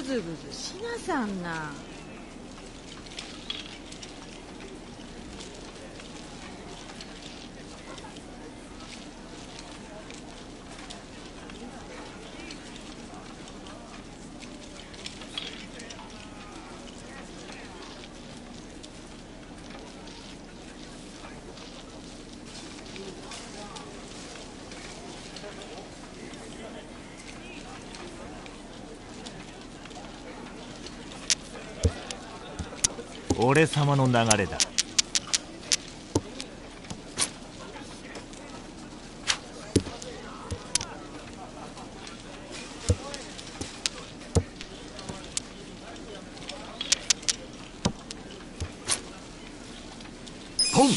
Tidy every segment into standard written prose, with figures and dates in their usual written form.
ずぐずしなさんな。 俺様の流れだ。ポン。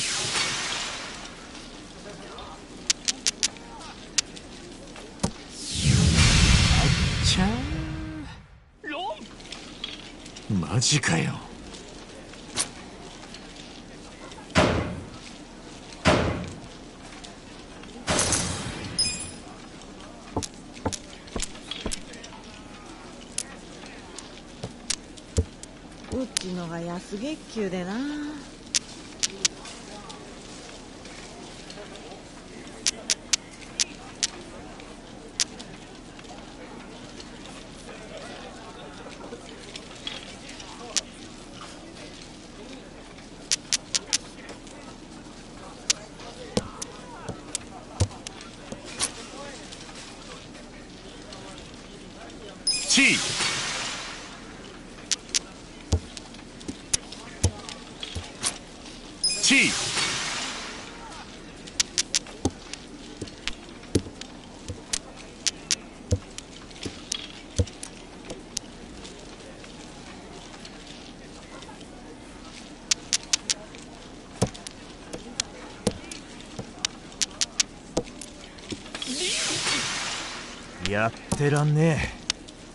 あっちゃー。マジかよ。 うちのが安月給でな。 チー。チー。やってらんねえ。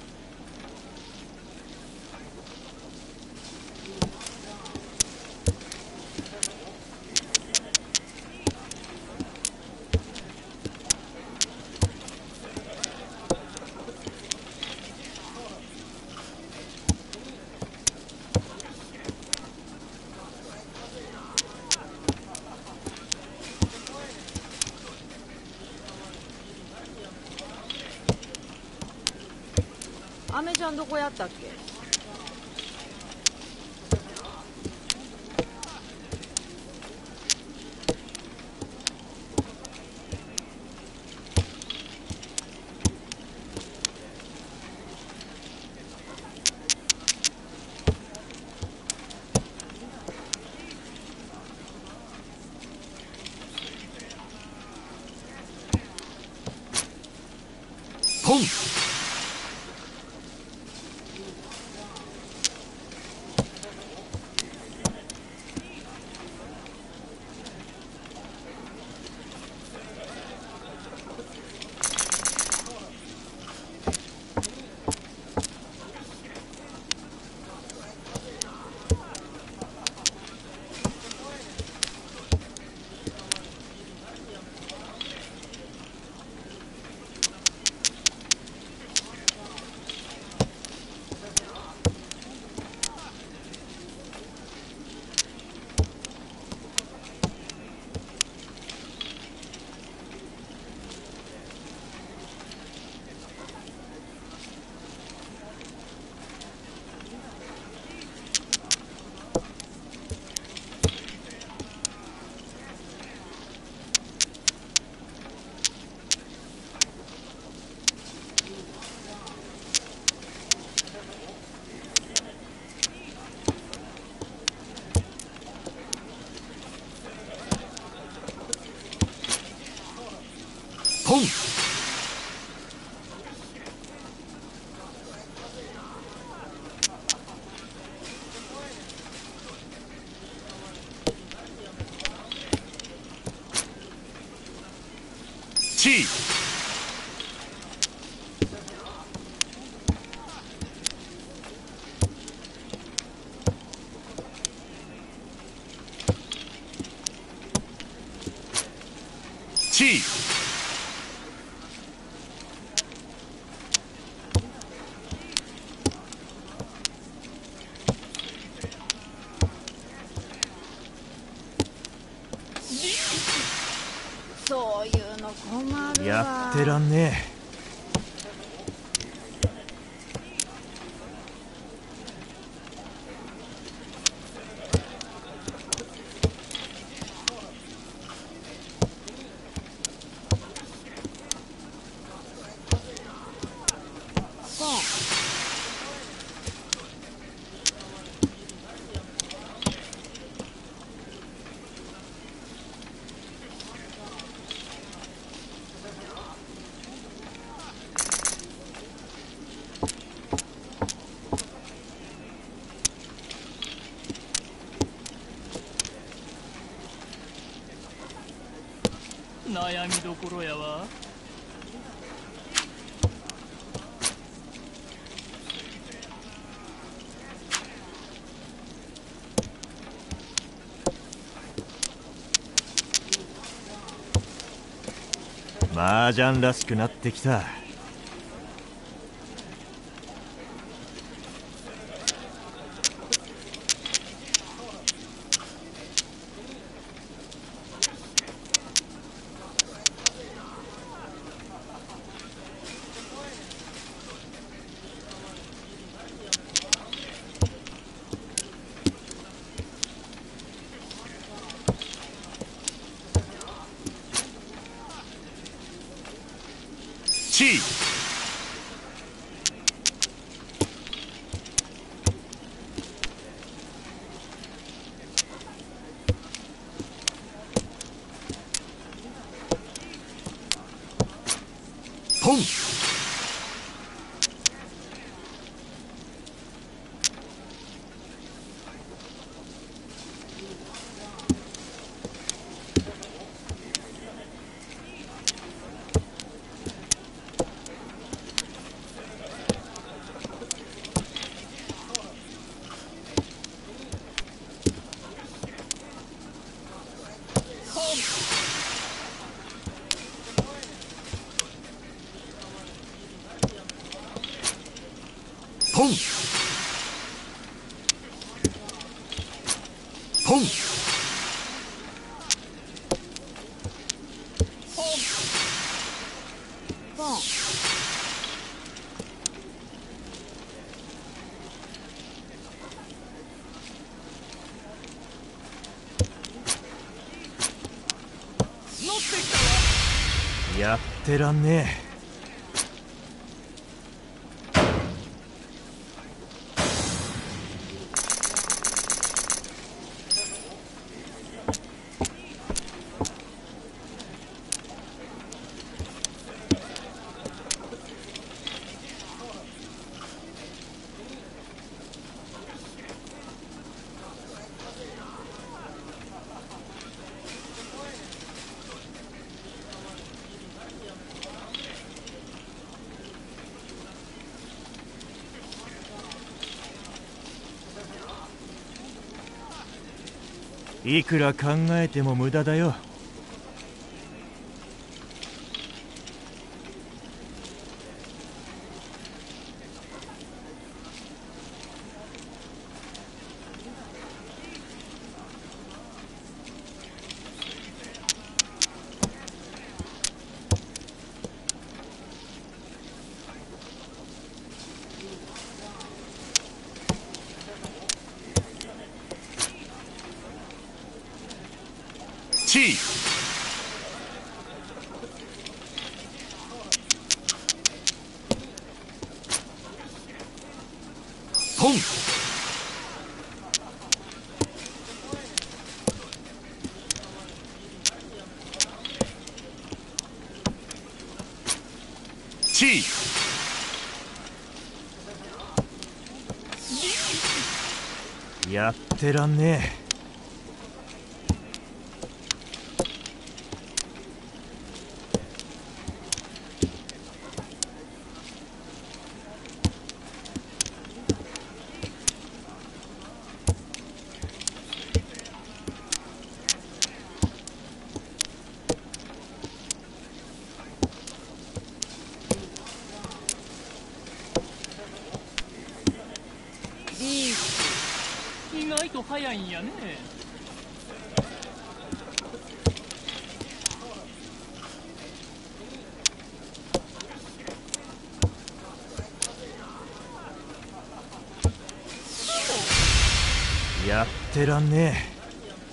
アメちゃんどこやったっけ？ ポン。ポン。チー。チー。 そういうの困るわ。 やってらんねえ。 ポン。 悩みどころやわ。 麻雀らしくなってきた。チーポン。ポンポンポン。 乗ってきたわ。 やってらんねえ。いくら考えても無駄だよ。チーポンチーやってらんねえ。 意外と早いんやね。 やってらんねえ。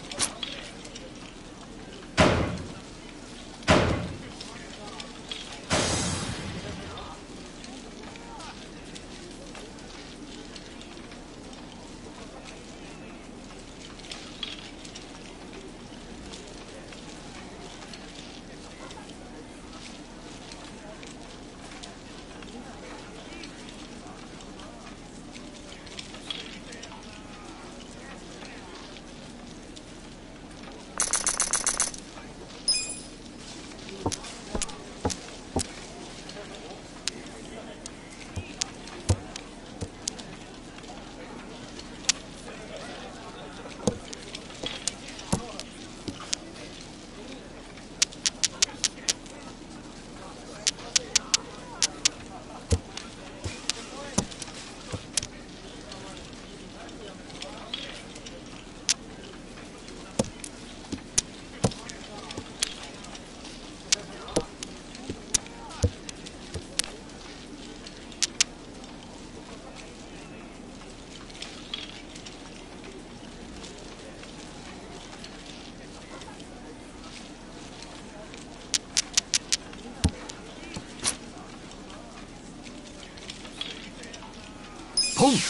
ポン。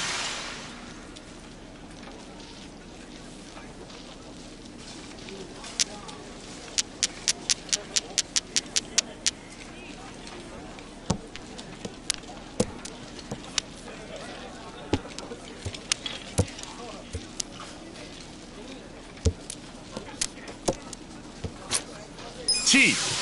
チー。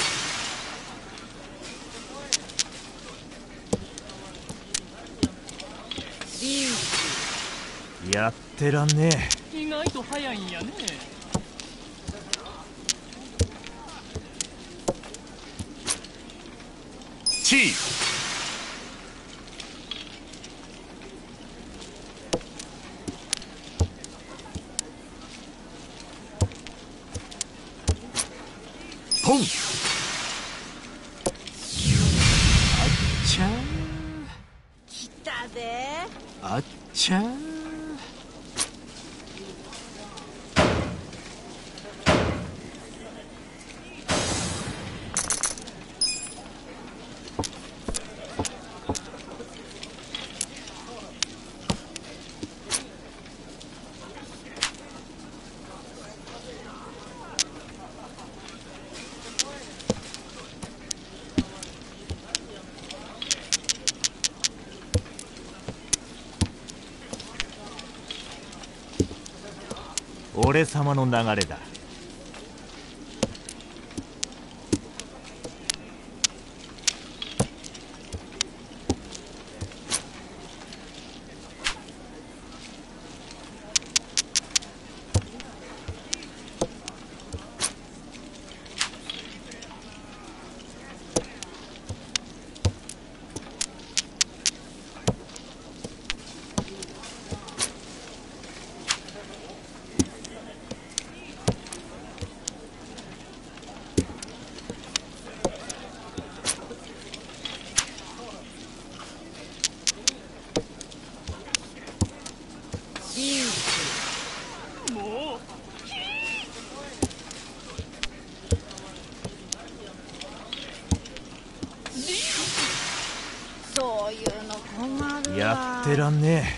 やってらんねえ。 意外と早いんやね。 チー。ポン。あっちゃー。 来たで。 あっちゃー。俺様の流れだ。 もうそういうの困るわ。 やってらんね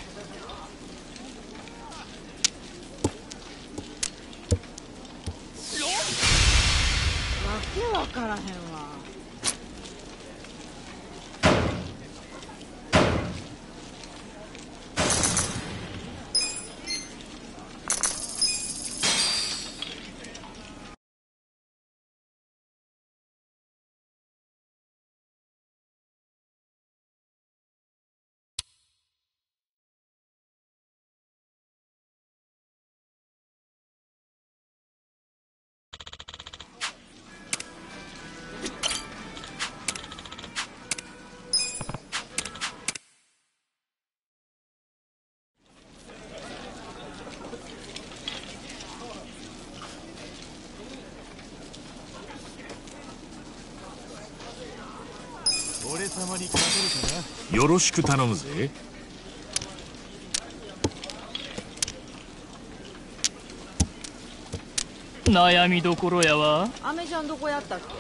わけわからへんわ。 俺様に勝てるかな。 よろしく頼むぜ。 悩みどころやわ。 アメちゃんどこやったっけ？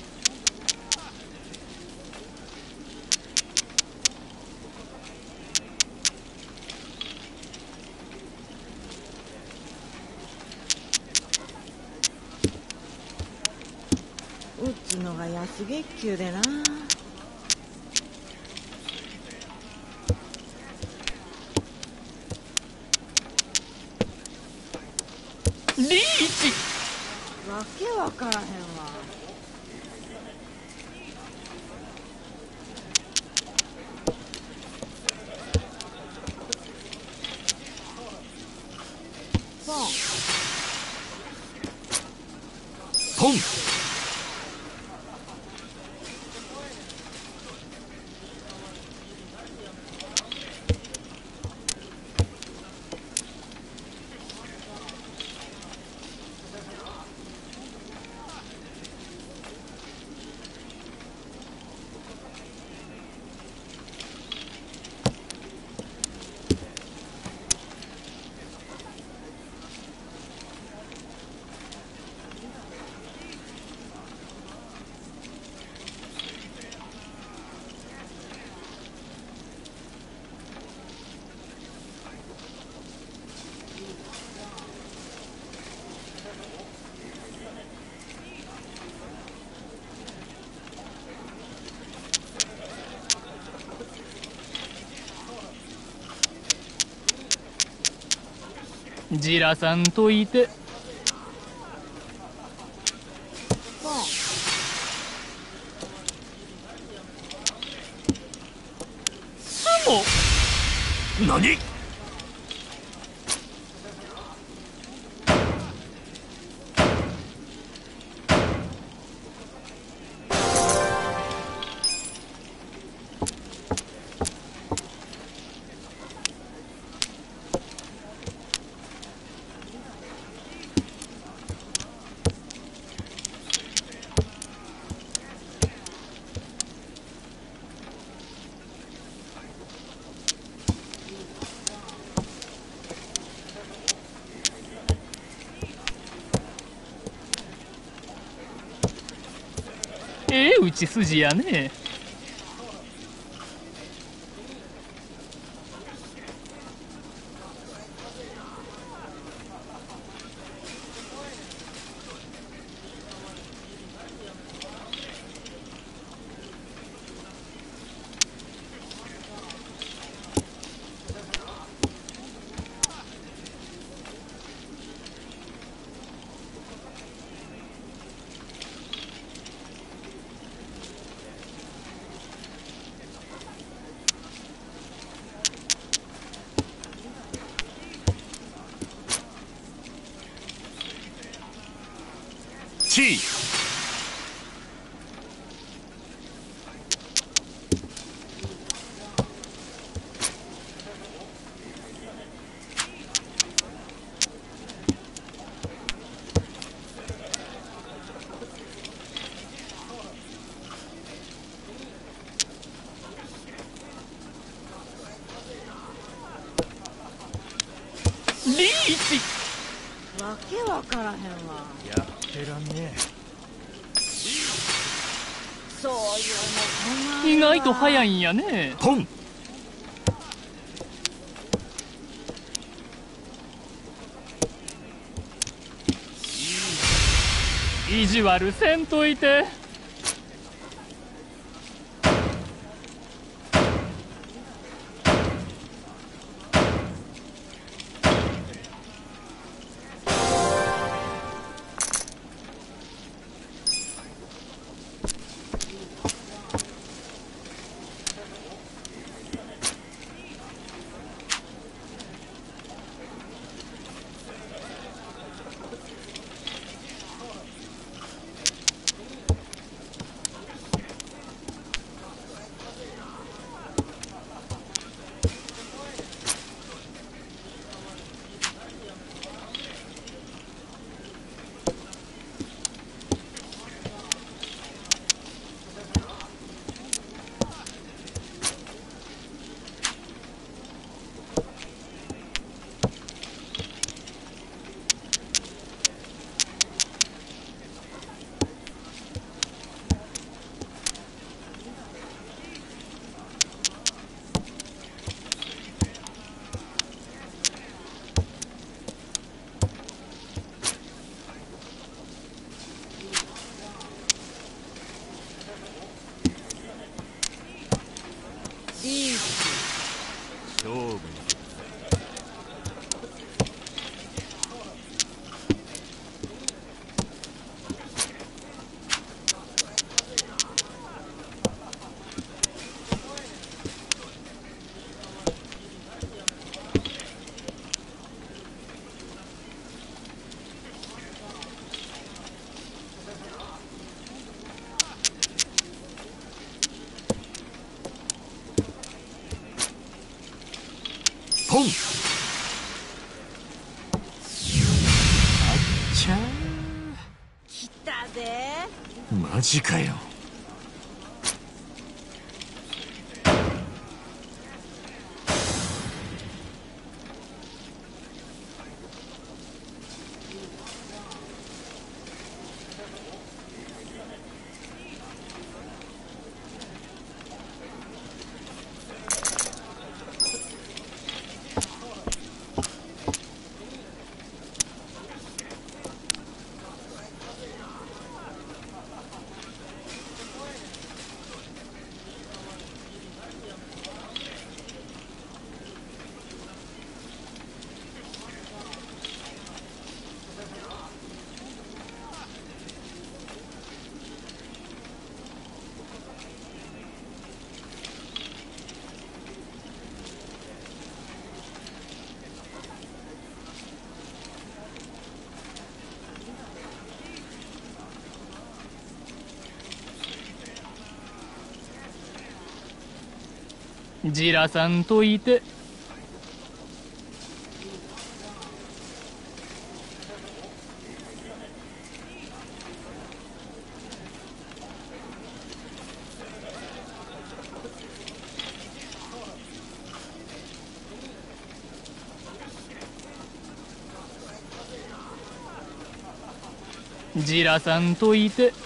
うちのが安月給でな。 リーチ。 わけわからへんわ。ポンポン。 じらさんといて。 ポンスモ。 何？ 打ち筋やね。 チー。 リーチ。 わけわからへんわ。 やってらんねそういうの困るわ。 意外と早いんやね。 え。ポン。 意地悪せんといて。 ポン。あっちゃ来たでー、マジかよ。 ジラさんといて。ジラさんといて。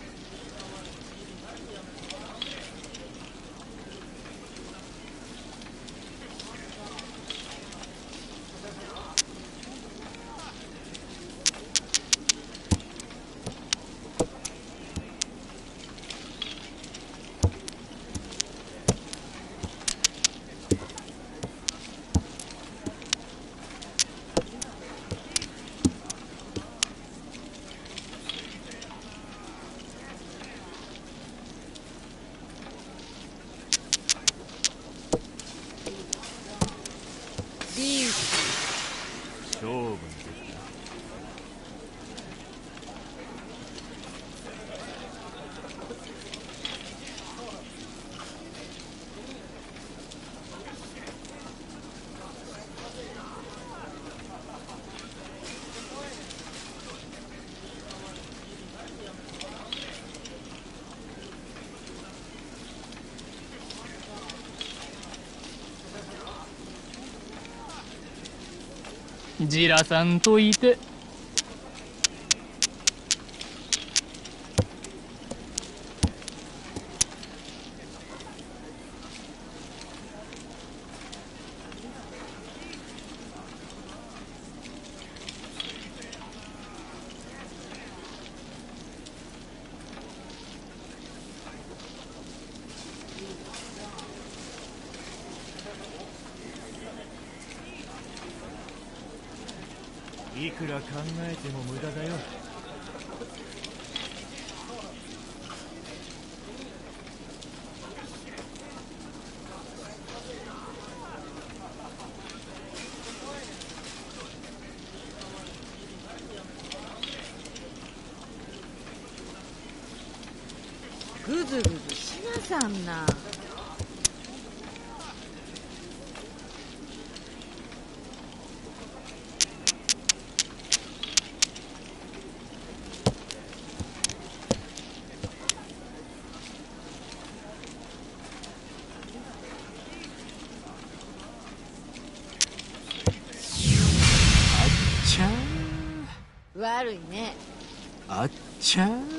リンチ。 勝負に出た。 ジラさんといて。 いくら考えても無駄だよ。 ぐずぐずしなさんな。悪いね。 あっちゃー。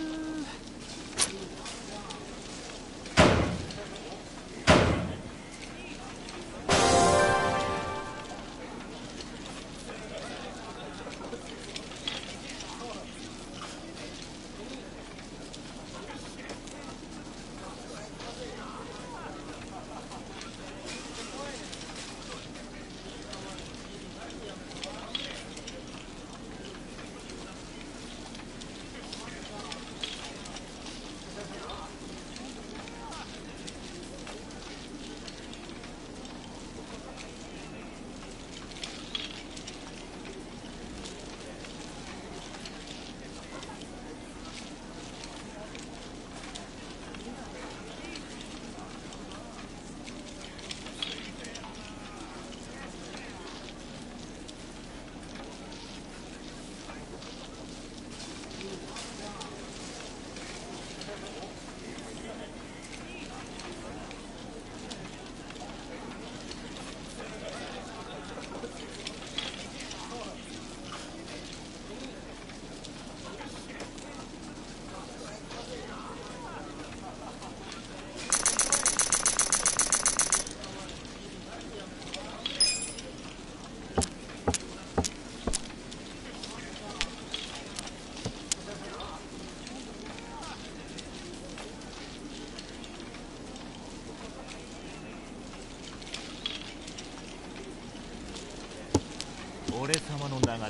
俺様の流れだ。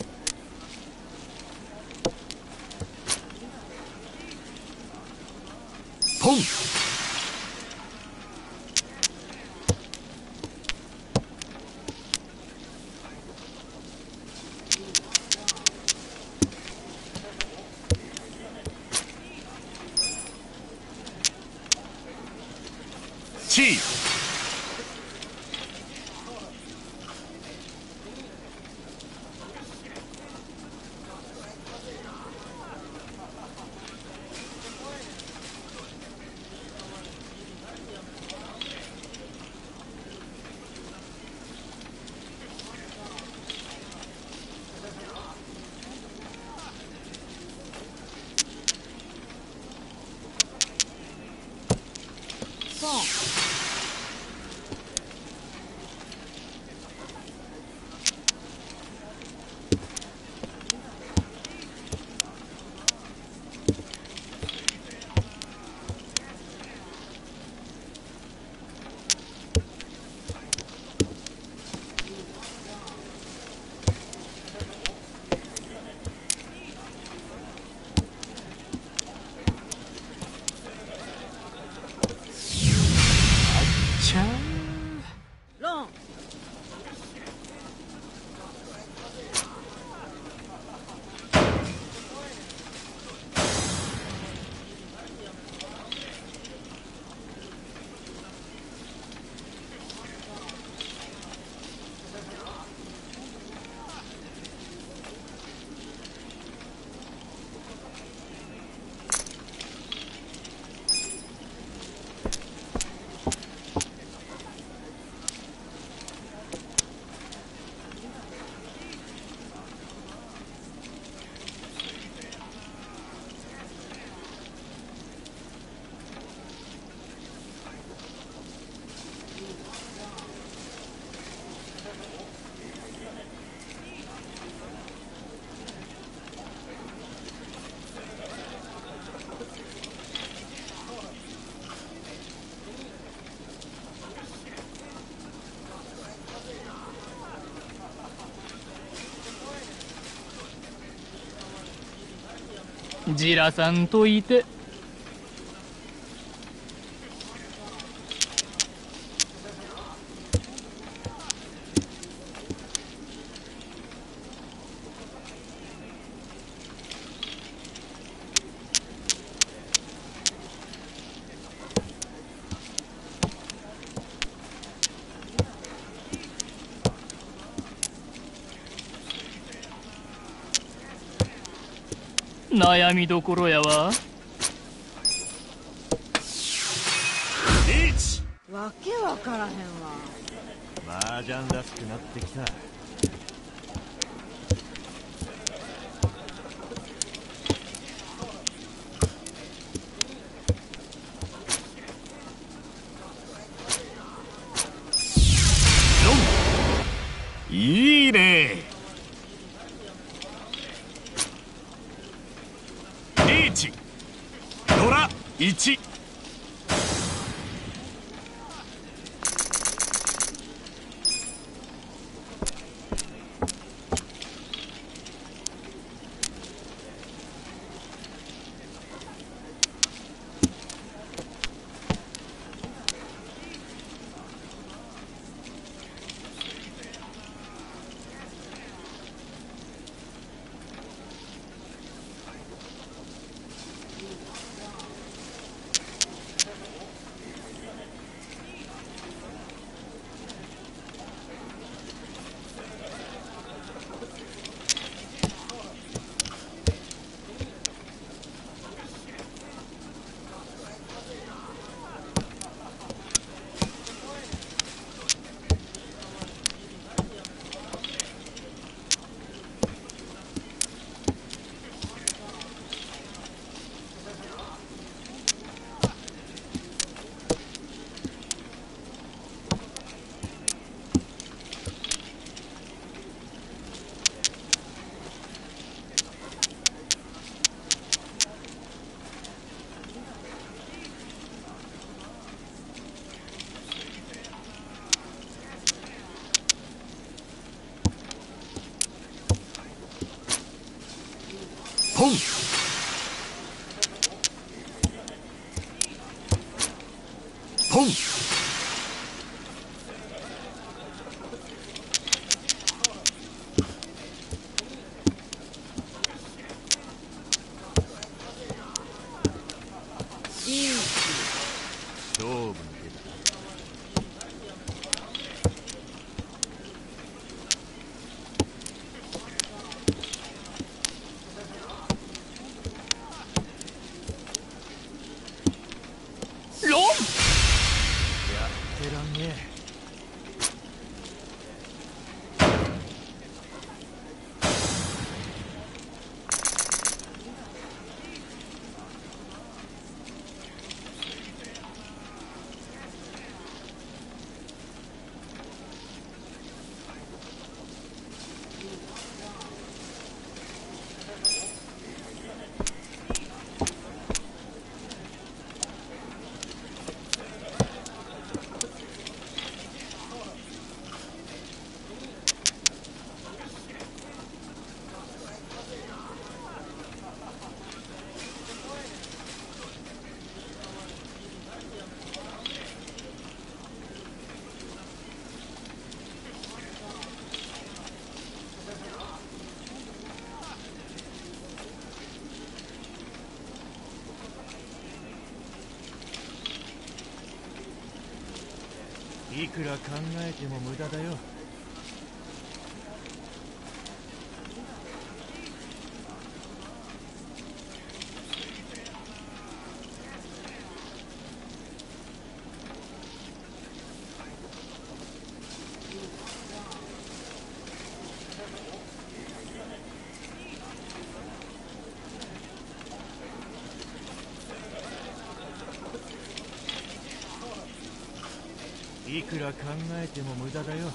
ポン。チー。 ポン。 チャー。 ロン。 ジラさんといて。悩みどころやわ。 リーチ。 わけわからへんわ。 麻雀らしくなってきた。 いいね。リーチ。ドラ1。 ポンポンリンチ。 勝負に出た。 ロン。 やってらんねえ。いくら考えても無駄だよ。いくら考えても無駄だよ。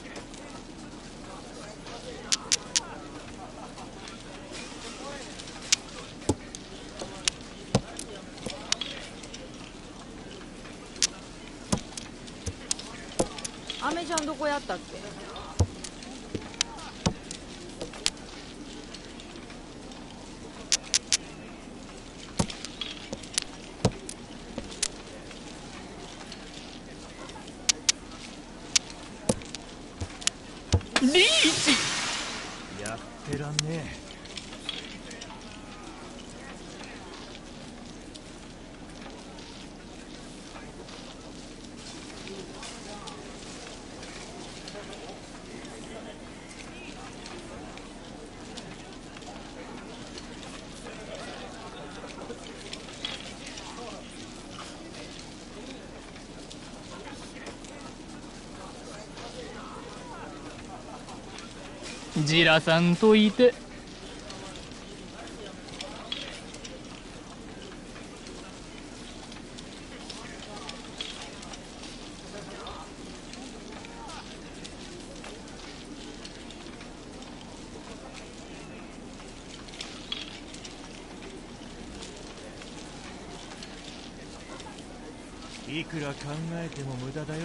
アメちゃんどこやったっけ？ リーチ。 やってらんねじらさんといて。 え。いくら考えても無駄だよ。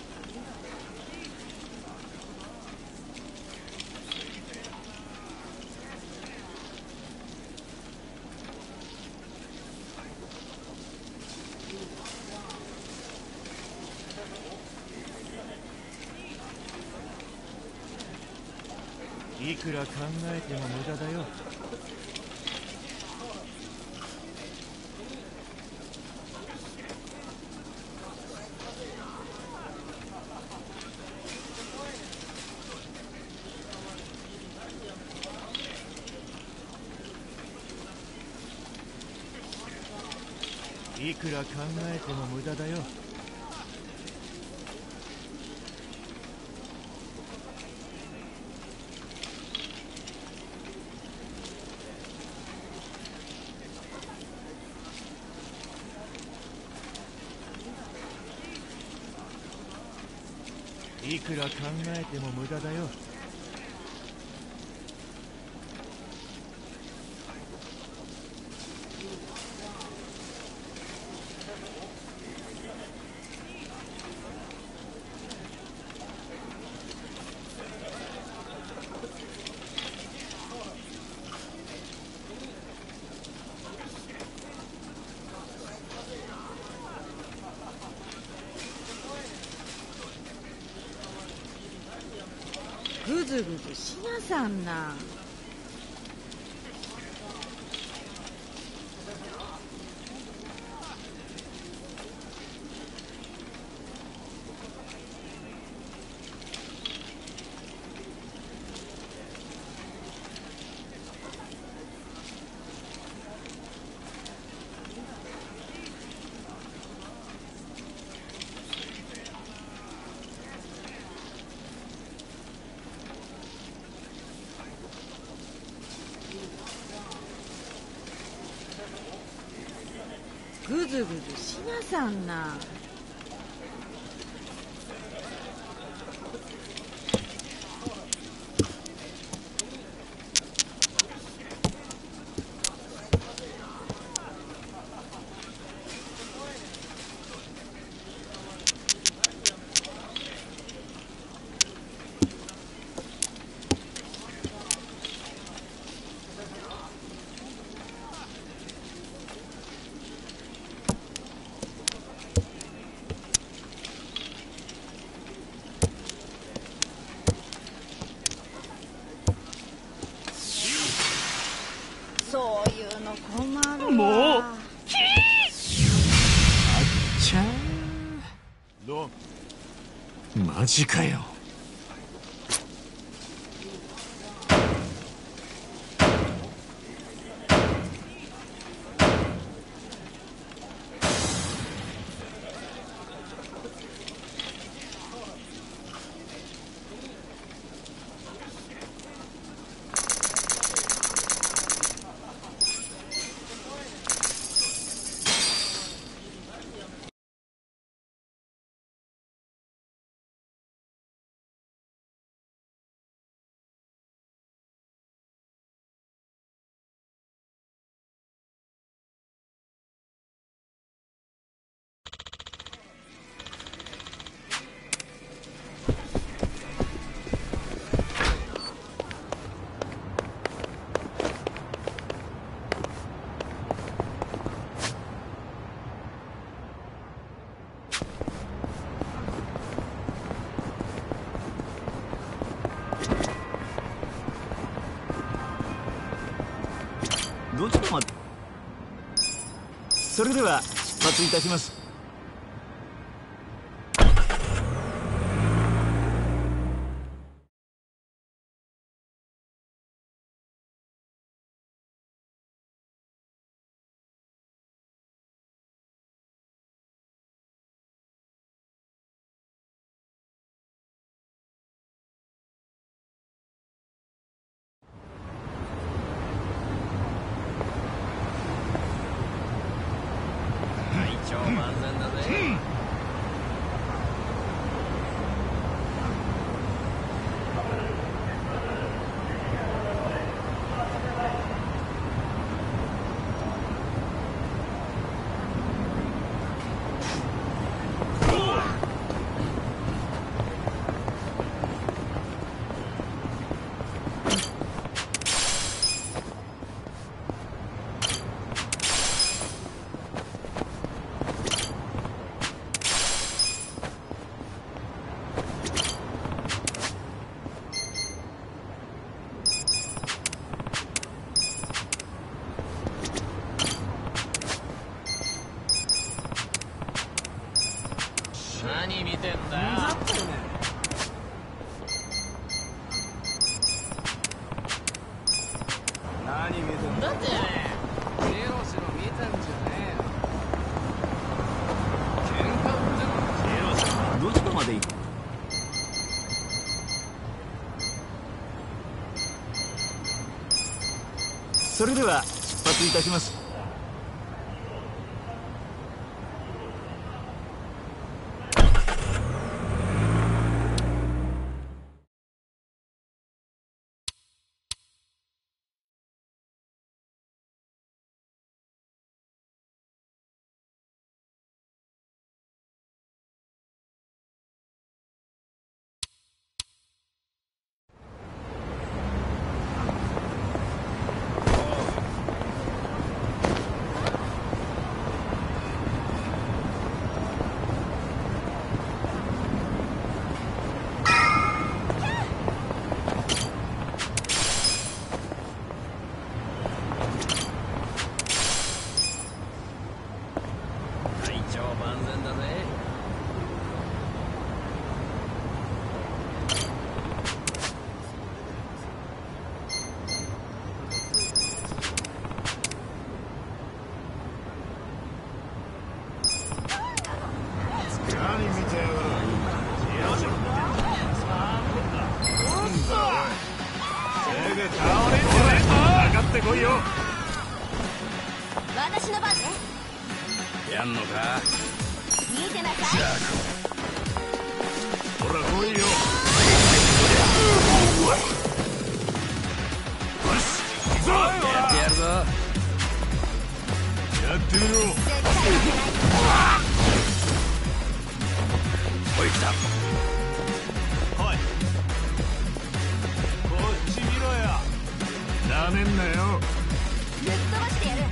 いくら考えても無駄だよ。いくら考えても無駄だよ。いくら考えても無駄だよ。 ぐずぐずしなさんな。ぐずぐずしなさんな。そういうの困るわ。 もうちゃローマジかよ。 どちらまで。それでは出発いたします。 超万全だぜ。何見てんだよ。 何見てんだ。 だって白白見てんじゃねえよ。喧嘩売ってどちらまで行く。それでは出発いたします。 全だぜ。 何見てやがる。すぐ倒れんじゃねえぞ。上がってこいよ。 私の番ね。 やんのか。 見てなさい。 ほら来いよ。よし行くぞ。 やってやるぞ。 やってみろ。 絶対負けない。 おい来た。 来い。こっち見ろよ。 なめんなよ。 ぶっ飛ばしてやる。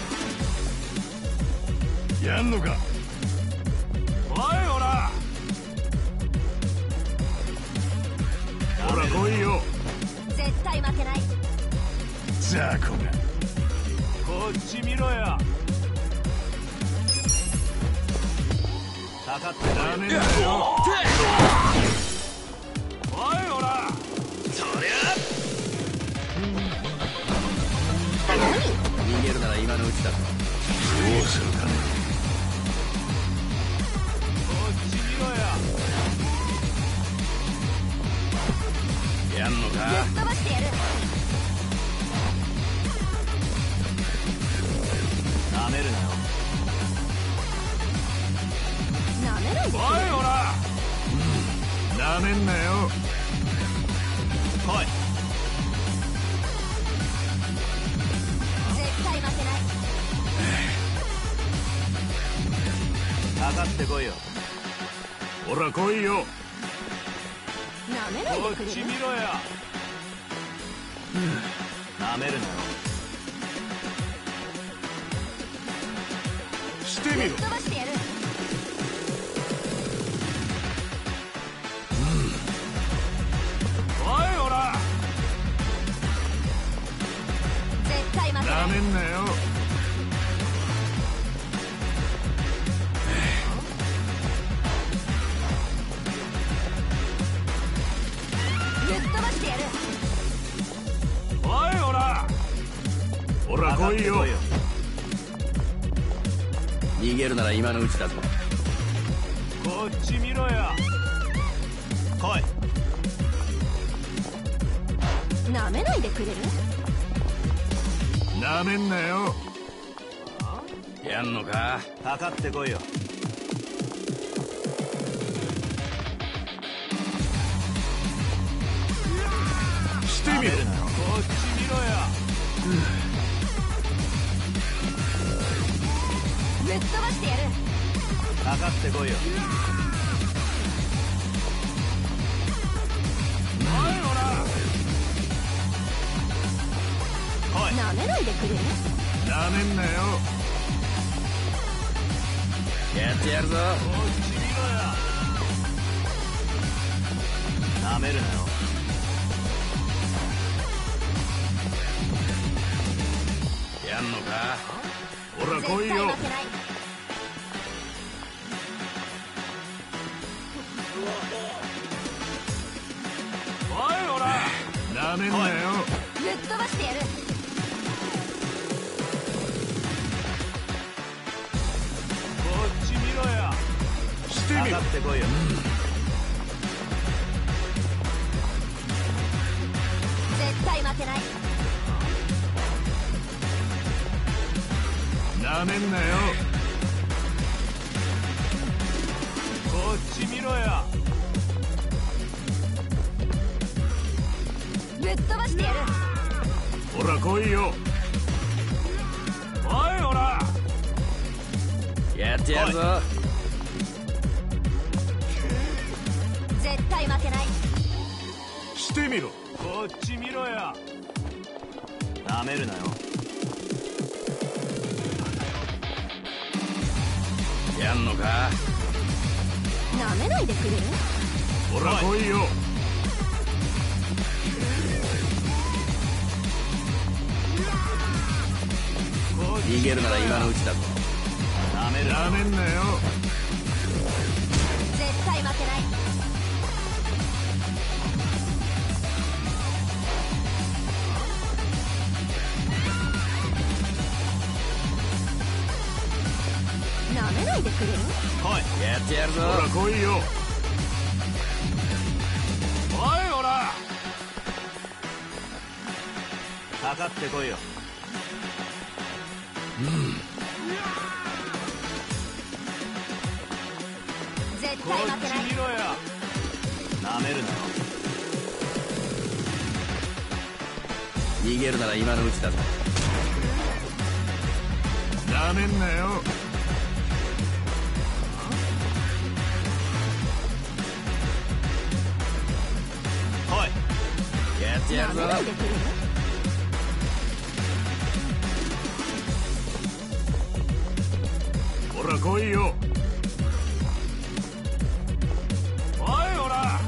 やんのか。 おいほら。 ほら来いよ。 絶対負けない。 雑魚が。 こっち見ろよ。かかってこい。 なめんなよ。 おいほら。 そりゃ。逃げるなら今のうちだぞ。 どうするかね。 こっち見ろよ。 やんのか。 ぶっ飛ばしてやる。 なめるなよ。 なめないで。 おいほら。 なめんなよ。 来い。 絶対負けない。 かかってこいよ。 ほら来いよ。 なめないこっでくれる。 ち見ろよ。なめるなよ。 してみろ。 ぶっ飛ばしてやる。 おいほら。 絶対負けな。 ないめんなよ。 ぶっ飛ばしてやる。 おいほら。 ほら来いよ。 逃げるなら今のうちだぞ。 こっち見ろよ。来い。 なめないでくれる。 なめんなよ。 やんのか。 かかってこいよ。 してみろ。 こっち見ろよ。 ぶっ飛ばしてやる。 かかってこいよ。おいほら。来い。 なめないでくれる。 なめんなよ。 やってやるぞ。 こっち見ろよ。なめるなよ。 やんのか。 ほら来いよ。 絶対負けない。 おいほら。 なめんなよ。 ぶっ飛ばしてやる。 こっち見ろよ。 してみろかか。ってこいよ。 絶対負けない。 なめんなよ。 こっち見ろよ。 ぶっ飛ばしてやる。 ほら来いよ。 おいほら。 やってやるぞ。 絶対負けない。 してみろ。 こっち見ろよ。なめるなよ。 やんのか。 なめないでくれる。 ほら来いよ。 逃げるなら今のうちだぞ。 なめるなめんなよ。 絶対負けない。なめないでくれる？ 来い。 やってやるぞ。 ほら来いよ。 おいほら、かかってこいよ。 絶こっ対負けない。 ち見ろや。なめるなよ。 逃げるなら今のうちだぞ。 なめんなよ。 来い。 やってやるぞ。 なめないでくれる？ ほら来いよ。 おいほら、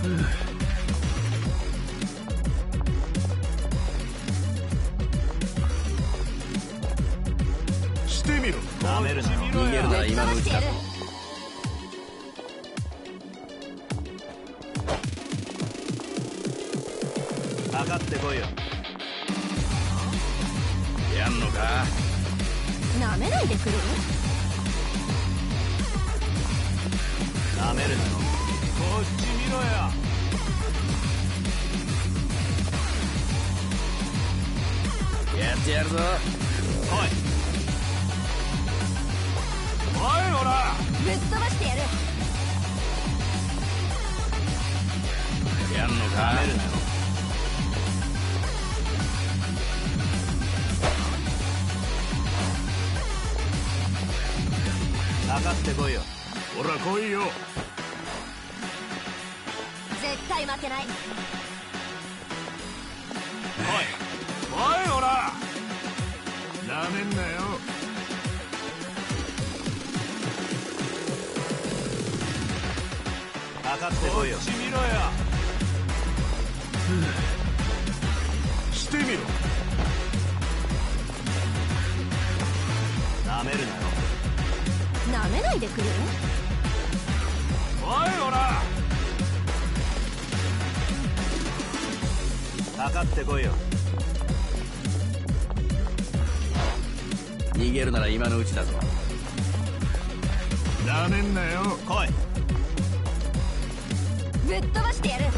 してみろ。 なめるなよ。 逃げるなら今のうちだぞ。 かかってこいよ。 やんのか？ なめないでくれる？ なめるなよ。こっち見ろや。 やってやるぞ。 来い。おいほら、 ぶっ飛ばしてやる。 やんのなか？ めるなよ。かかってこいよ。 ほら来いよ。 絶対負けない。 おいほら、 なめんなよ。 かかってこいよ。こっち見ろや。 してみろ。 なめるなよ。 なめないでくれる？ おいほら、かかってこいよ。 逃げるなら今のうちだぞ。 なめんなよ。 来い。 ぶっ飛ばしてやる。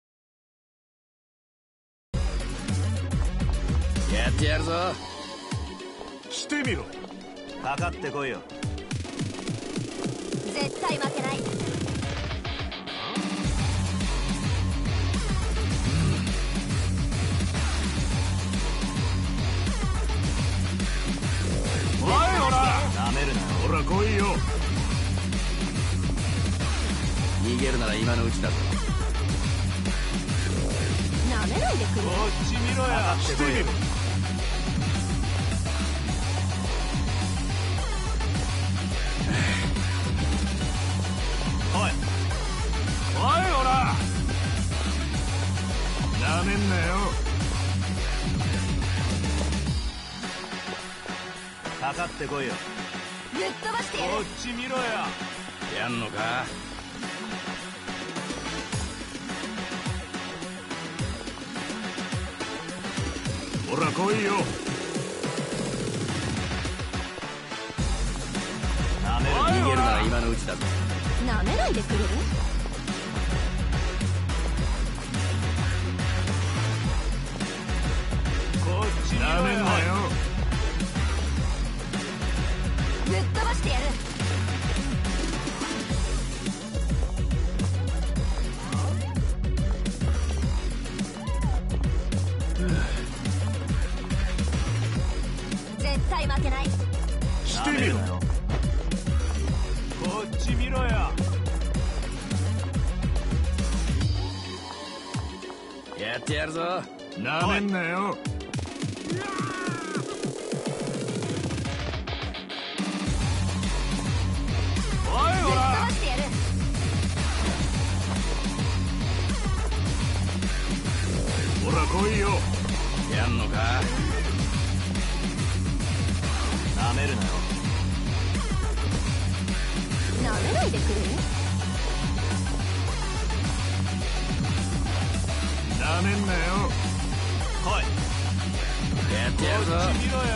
やってやるぞ。 してみろ。 かかってこいよ。 絶対負けない。 おいほら、なめるなよ。 ほら来いよ。 逃げるなら今のうちだぞ。 なめないでくれる？ こっち見ろや。かかってこいよ。おい。おいほら、 なめんなよ。 かかってこいよ。 ぶっ飛ばしてやる。 こっち見ろや。 やんのか？ ほら来いよ。 なめるなよ。 逃げるなら今のうちだぞ。 なめないでくれる？ こっち見ろや。 なめんなよ。 ぶっ飛ばしてやる。絶対負けない。 してみろ。 なめるなよ。こっち見ろや。 やってやるぞ。 なめんなよ。 ぶっ飛おいほら、 ばしてやる。 ほら来いよ。 やんのか？ なめるなよ。 くれる？ なめんなよ。来い。 やってやるぞ。 こっち見ろよ。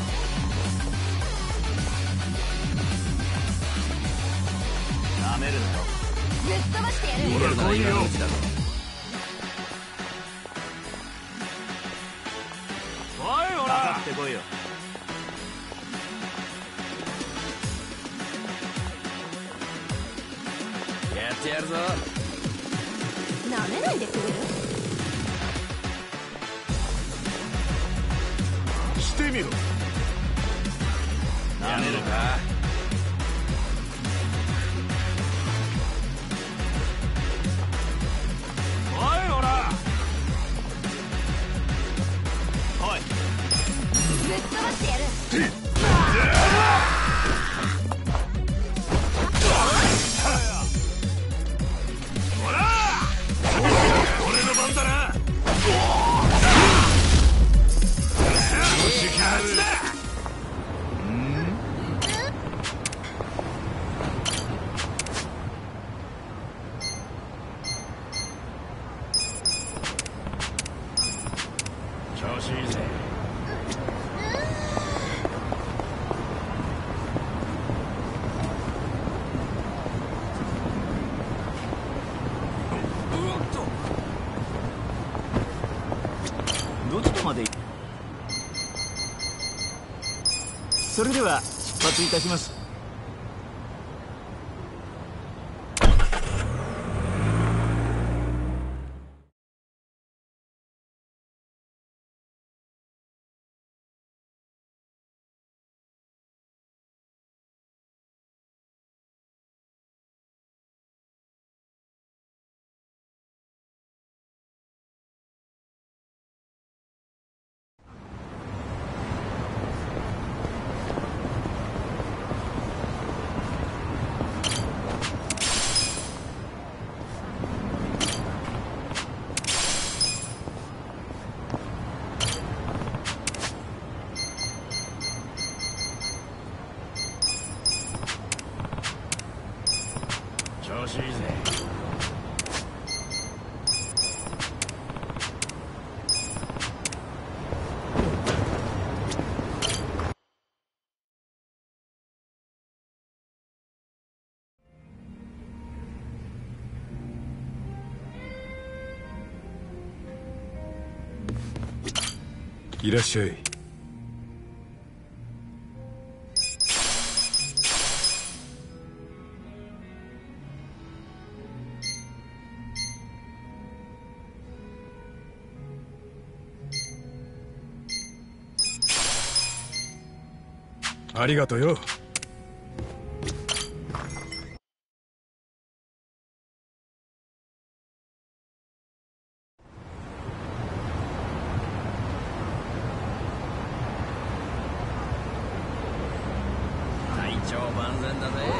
なめるなよ。 ぶっ飛ばしてやる。 逃げるなら今のうちだぞ。 おいほら。かかってこいよ。 やってやるぞ。 なめないでくれる？ してみろ。 なめるか？ おいほら。来い。 ぶっ飛ばしてやる。 俺の番だな。 調子いいぜ。どちらまで。それでは出発いたします。調子いいぜ。 いらっしゃい。ありがとよ。 体調万全だぜ。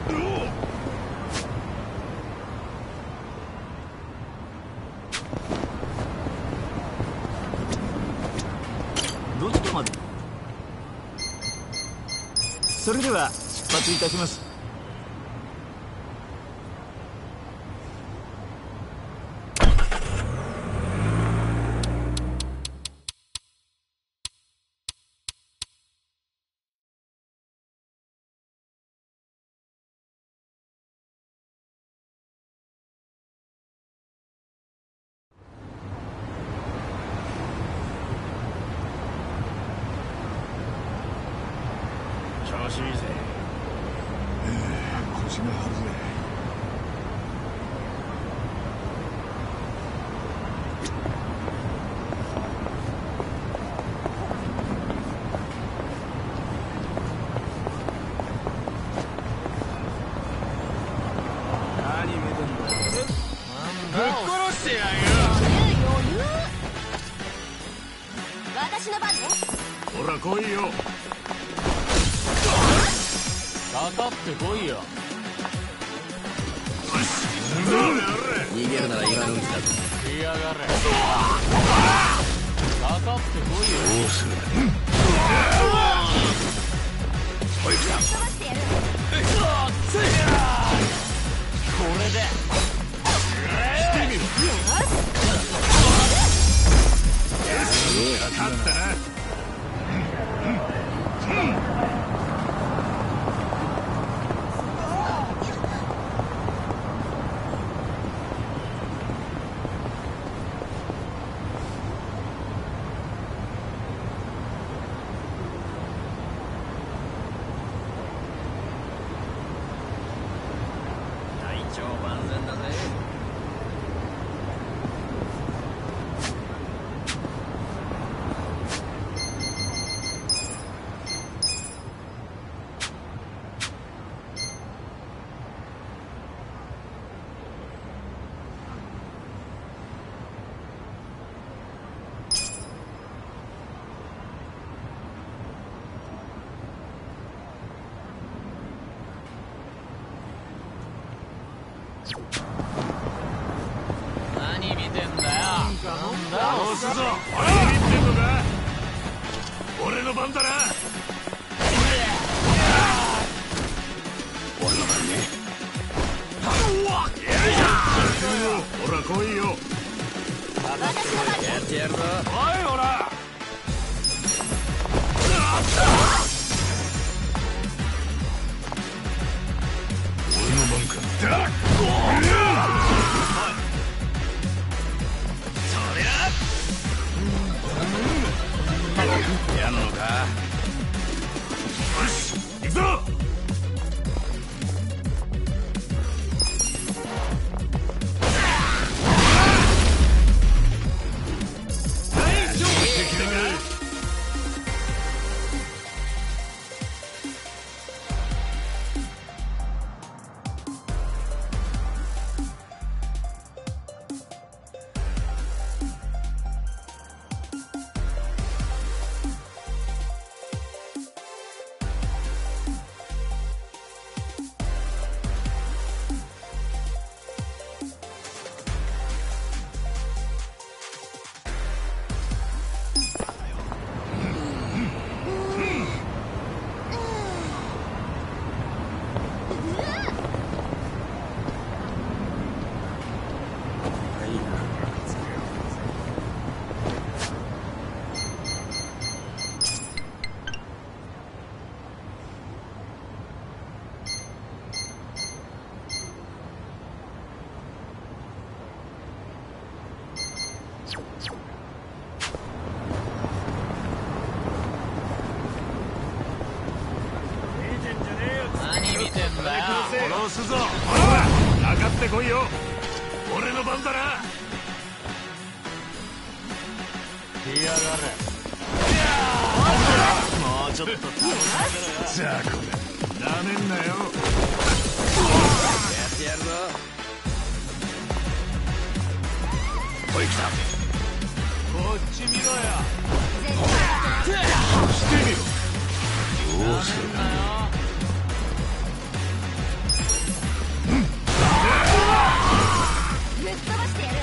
どちらまで。それでは出発いたします。調子いいぜ。 腰が張るぜ。 何見てんだ。 ぶっ殺してやるよ。 余裕。私の番ね。 ほら来いよ。 かかってこいよ。 逃げるなら今のうちだぞ。 来やがれ。かかってこいよ。 どうする。 ぶっ飛ばしてやる。 ついやー。 だ。 してみろ。勝ったな。 何見てんだよ。なんだどうするぞ。何見てんのか。俺の番だな。俺の番ね。ほら来いよ。 やってやるぞ。おいほら。 俺の番か。 やんのか。 よし行くぞ。 何見てんだよ。 殺すぞ。ほらかかってこいよ。俺の番だな。 来やがれ。もうちょっと楽しんでろよ。 じゃあこれなめんなよ。 やってやるぞ。 おい来た。 こっち見ろよ。 してみろ。どうするか。 ぶっ飛ばしてやる。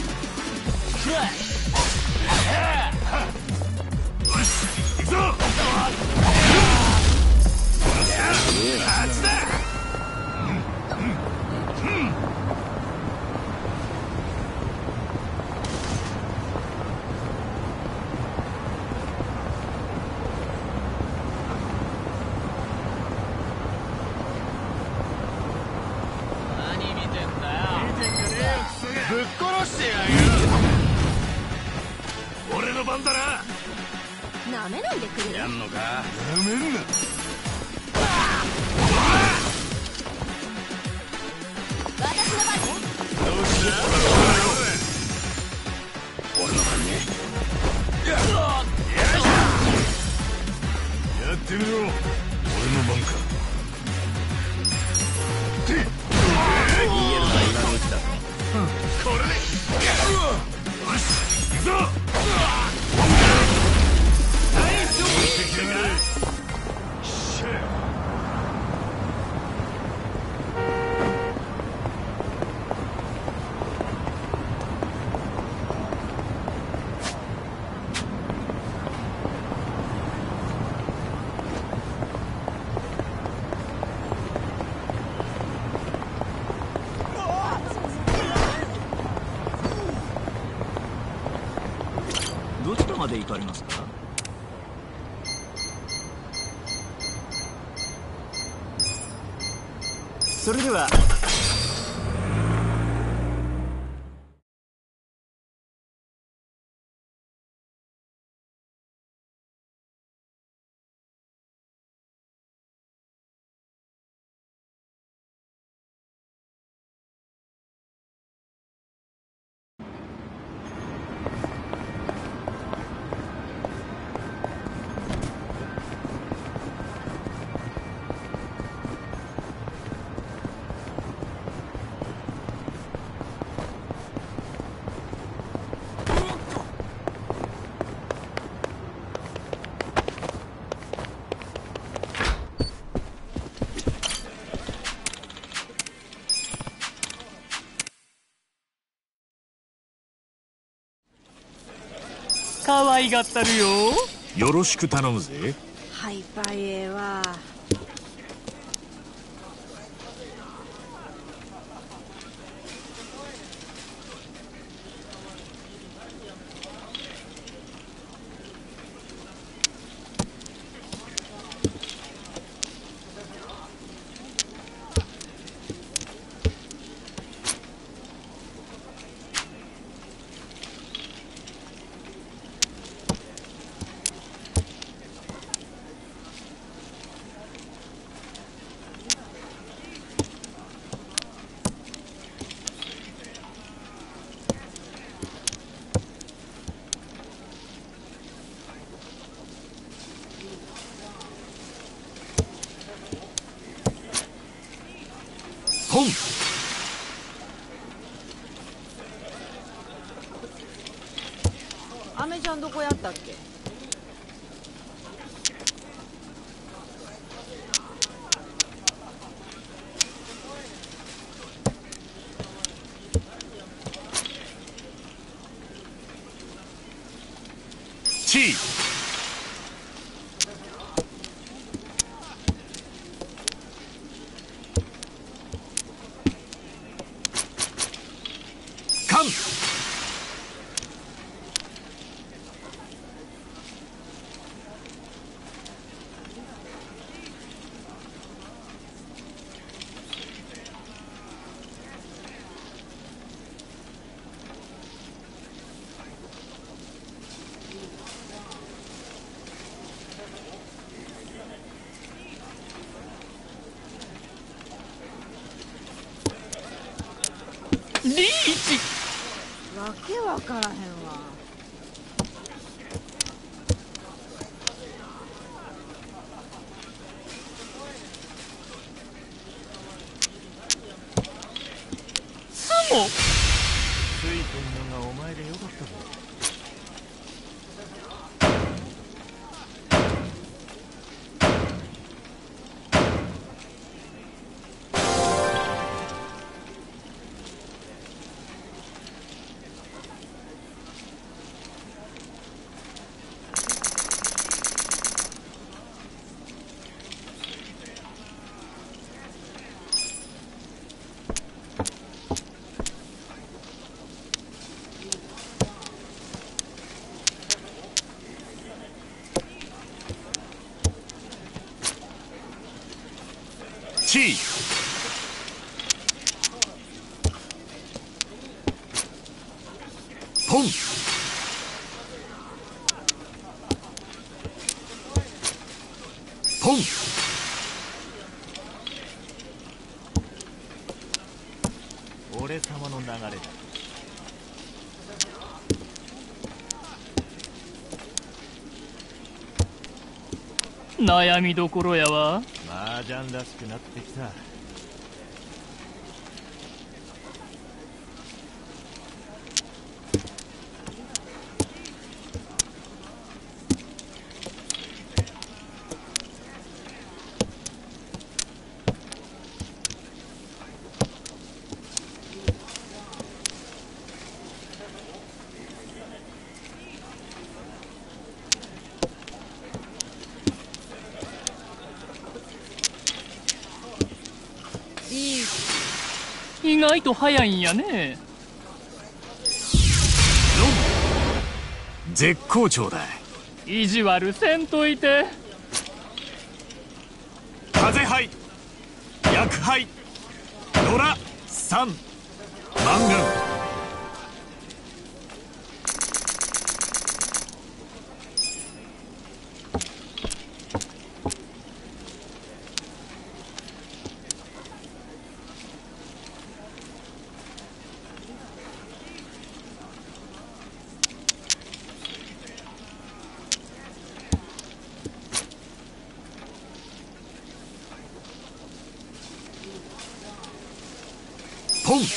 よし行くぞ。勝ちだ。 何見てんだよ。 ぶっ殺してやるよ。 俺の番だな。 なめないでくれる。 やんのか。 なめんな。 私の番。 どうした俺の番ね。やってみろ。俺の番か。て言えるか今のうちだ。 これで。よし行くぞ。 大丈夫。 ことありますか？ それでは可愛がったるよ。 よろしく頼むぜ。 ハイパイエはポン。 アメちゃんどこやったっけ？ チー。カン。 リーチ。 わけわからへんわ。 スモ。 ついてんのがお前でよかったぞ。 チー。ポン。ポン。 俺様の流れだ。 悩みどころやわ。 麻雀らしくなってきた。 意外と早いんやね。 絶好調だ。 意地悪せんといて。 風杯、薬杯、ドラ3、満軍。ポン。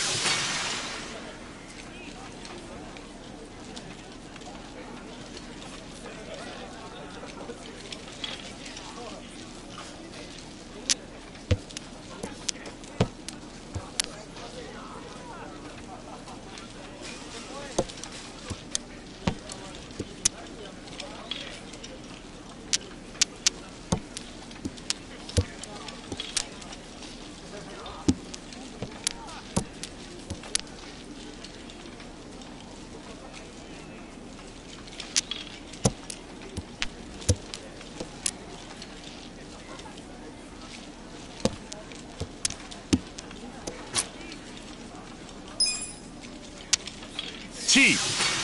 チー。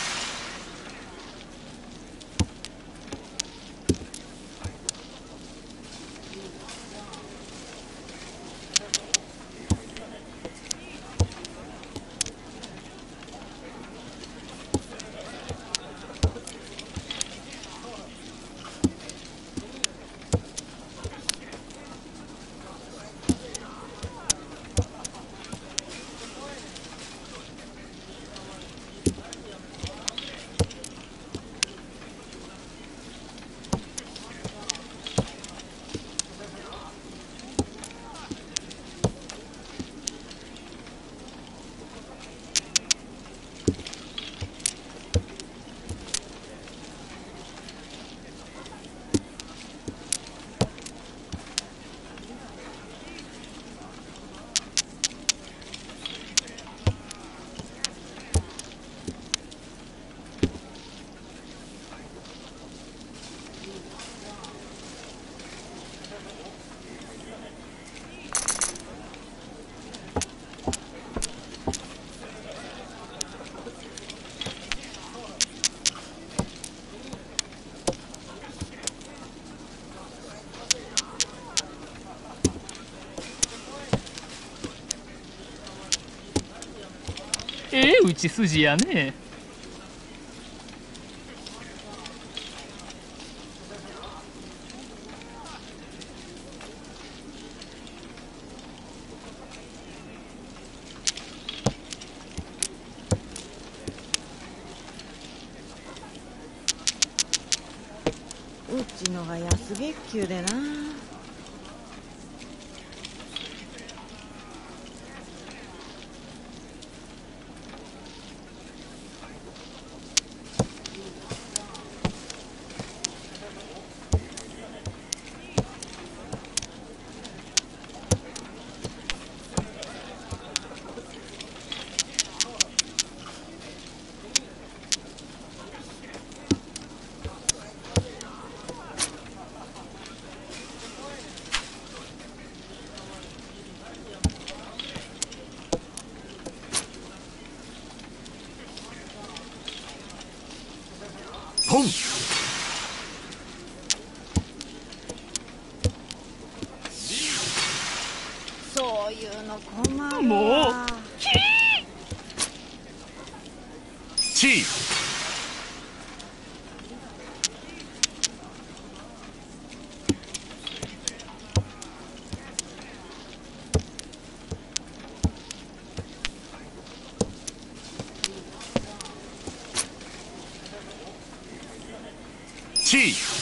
打ち筋やね。 うちのが安月給でな。 ポン。 そういうの困るわ。 もうチー。チー。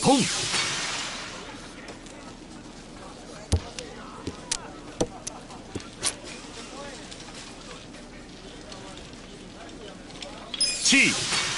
ポン。チー。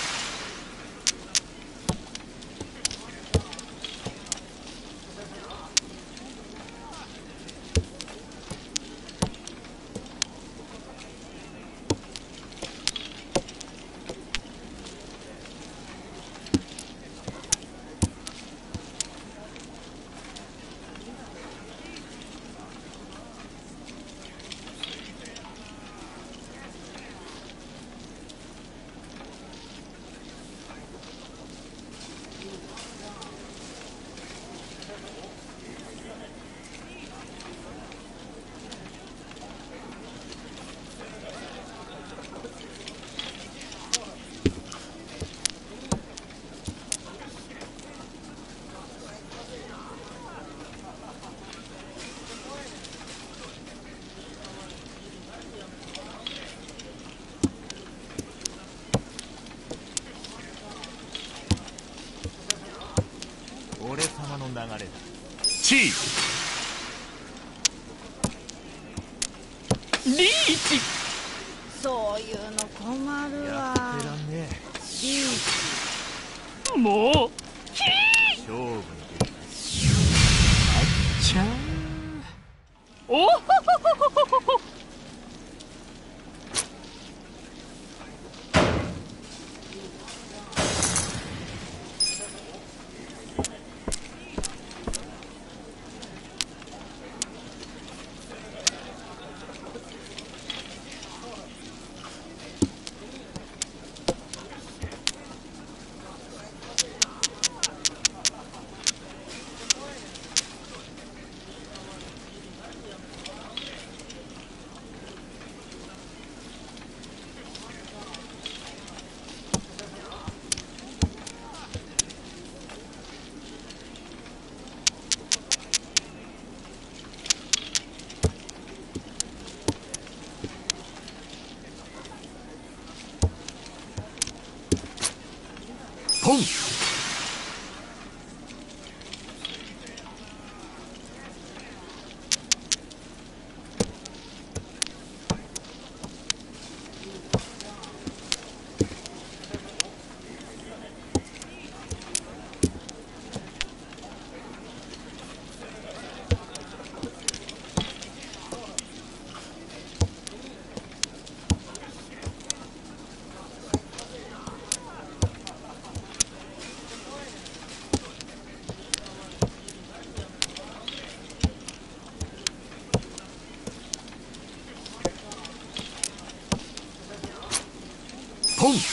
俺様の流れだ。 チー。 リーチ。 そういうの困るやわ。 ってらんねリーもうえ。勝負に出る。 ちゃおほほほほほほ。 ポン。ポン。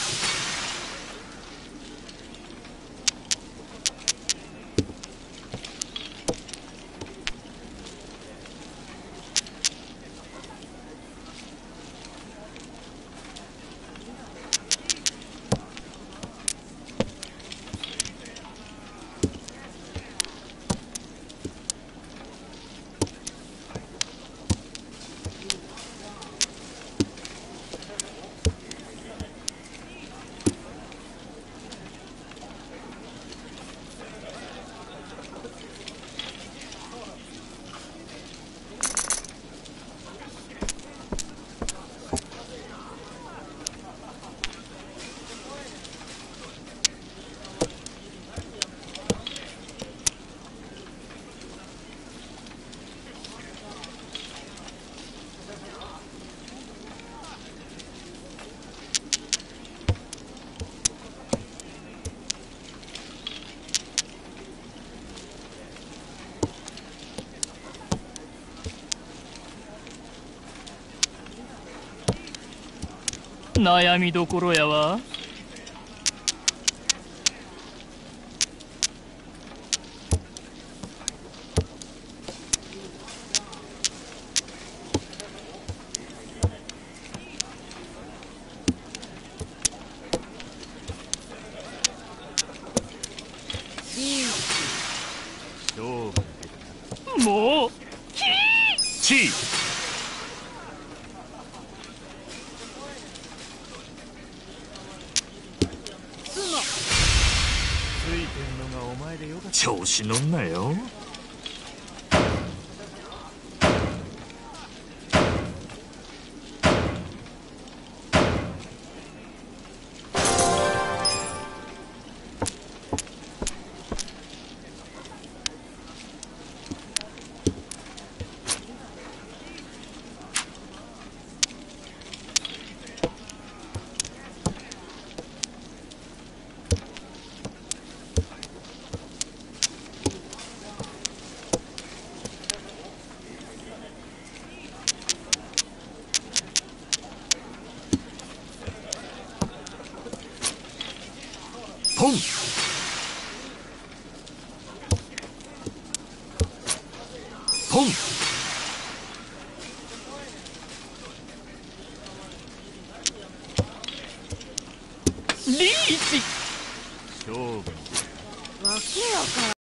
悩みどころやわ。 勝負に出る。 もうチー。 スノ。 スいてんのがお前でよかった。 調子乗んなよ。ポンポン。 リーチ。 勝負。 わけわからん。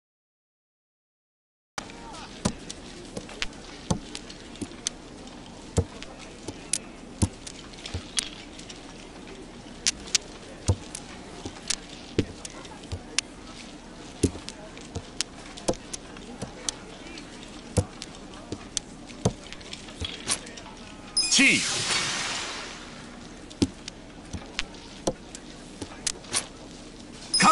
チーカン。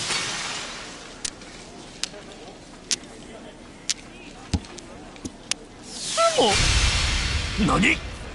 何。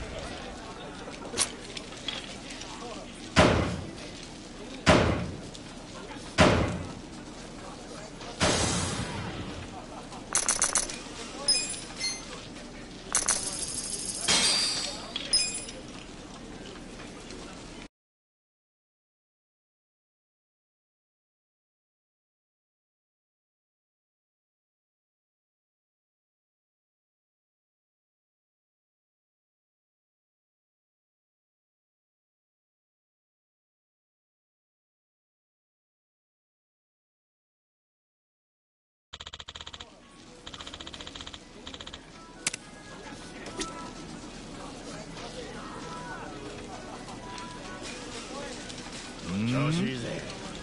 調子いいぜ。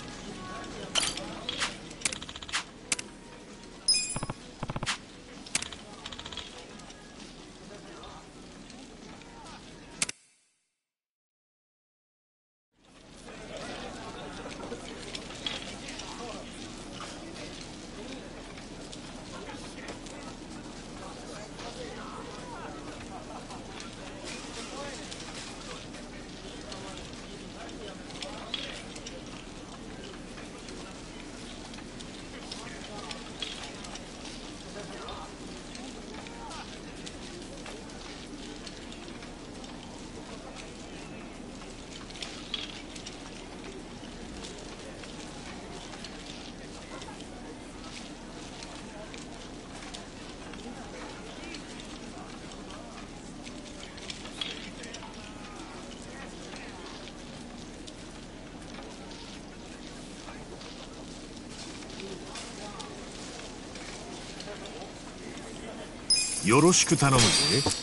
よろしく頼むぜ。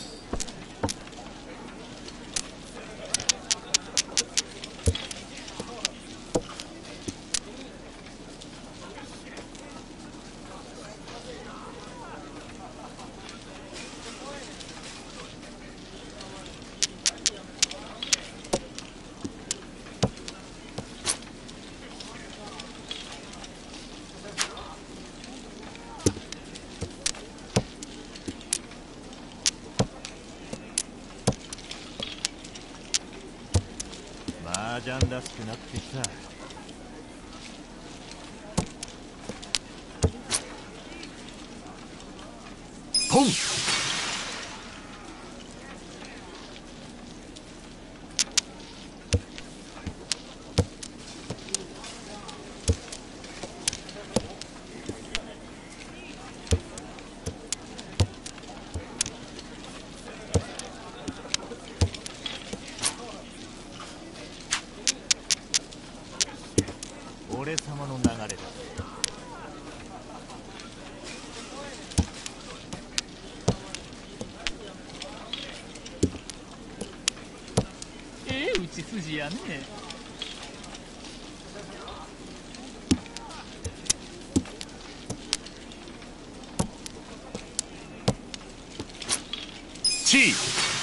麻雀らしくなってきた。 ポン。 俺様の流れだ。 打ち筋やね。 1